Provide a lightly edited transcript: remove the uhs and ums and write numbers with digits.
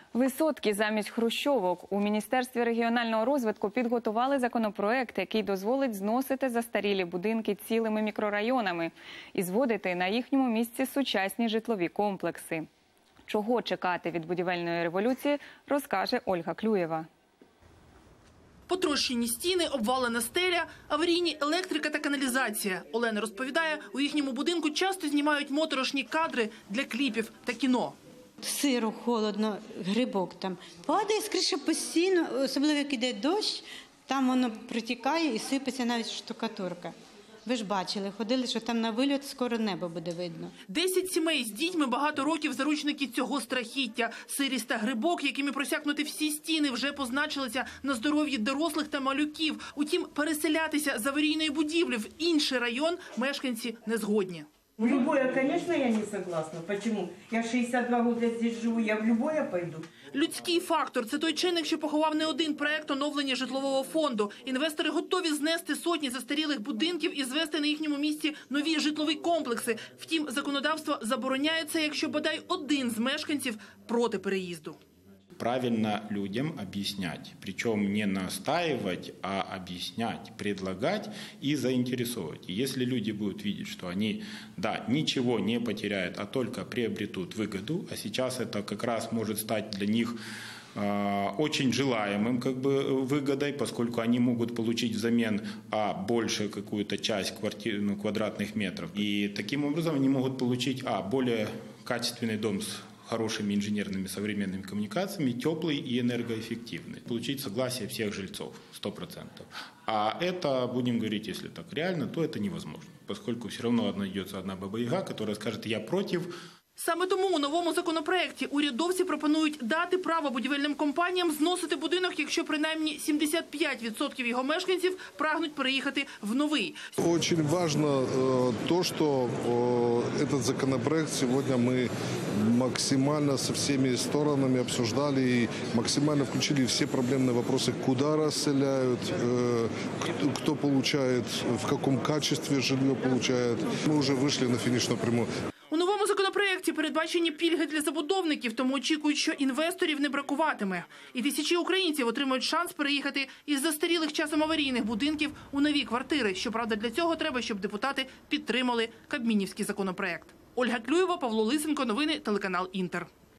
Висотки замість хрущовок. У Міністерстві регіонального розвитку підготували законопроект, який дозволить зносити застарілі будинки цілими мікрорайонами і зводити на їхньому місці сучасні житлові комплекси. Чого чекати від будівельної революції, розкаже Ольга Клюєва. Потрощені стіни, обвалена стеля, аварійні електрика та каналізація. Олена розповідає, у їхньому будинку часто знімають моторошні кадри для кліпів та кіно. Сиро, холодно, грибок там. Падає з криші постійно, особливо як іде дощ, там воно протікає і сипеться навіть штукатурка. Ви ж бачили, ходили, що там на вильот скоро небо буде видно. 10 сімей з дітьми багато років заручники цього страхіття. Сирість та грибок, якими просякнуті всі стіни, вже позначилися на здоров'ї дорослих та малюків. Утім, переселятися з аварійної будівлі в інший район мешканці не згодні. В любое, конечно, я не согласна. Почему? Я 62 года здесь живу, я в любое пойду. Людський фактор – це той чинник, що поховав не один проект оновлення житлового фонду. Інвестори готові знести сотні застарілих будинків і звести на їхньому місці нові житлові комплекси. Втім, законодавство забороняє це, якщо бодай один з мешканців проти переїзду. Правильно людям объяснять, причем не настаивать, а объяснять, предлагать и заинтересовывать. И если люди будут видеть, что они, да, ничего не потеряют, а только приобретут выгоду, а сейчас это как раз может стать для них очень желаемым выгодой, поскольку они могут получить взамен больше какую-то часть квадратных метров. И таким образом они могут получить более качественный дом с хорошими инженерными современными коммуникациями, теплый и энергоэффективный. Получить согласие всех жильцов, 100%. А это, будем говорить, если так реально, то это невозможно, поскольку все равно найдется одна баба-яга, которая скажет «я против». Саме тому у новому законопроекті урядовці пропонують дати право будівельним компаніям зносити будинок, якщо принаймні 75% його мешканців прагнуть переїхати в новий. Очень важно то, что этот законопроект сегодня мы максимально со всеми сторонами обсуждали и максимально включили все проблемные вопросы, куда расселяют, кто получает, в каком качестве жилье получает. Мы уже вышли на финишную прямую. У новому законопроекті передбачені пільги для забудовників, тому очікують, що інвесторів не бракуватиме. І тисячі українців отримають шанс переїхати із застарілих часом аварійних будинків у нові квартири. Щоправда, для цього треба, щоб депутати підтримали кабмінівський законопроект. Ольга Клюєва, Павло Лисенко, новини, телеканал «Інтер».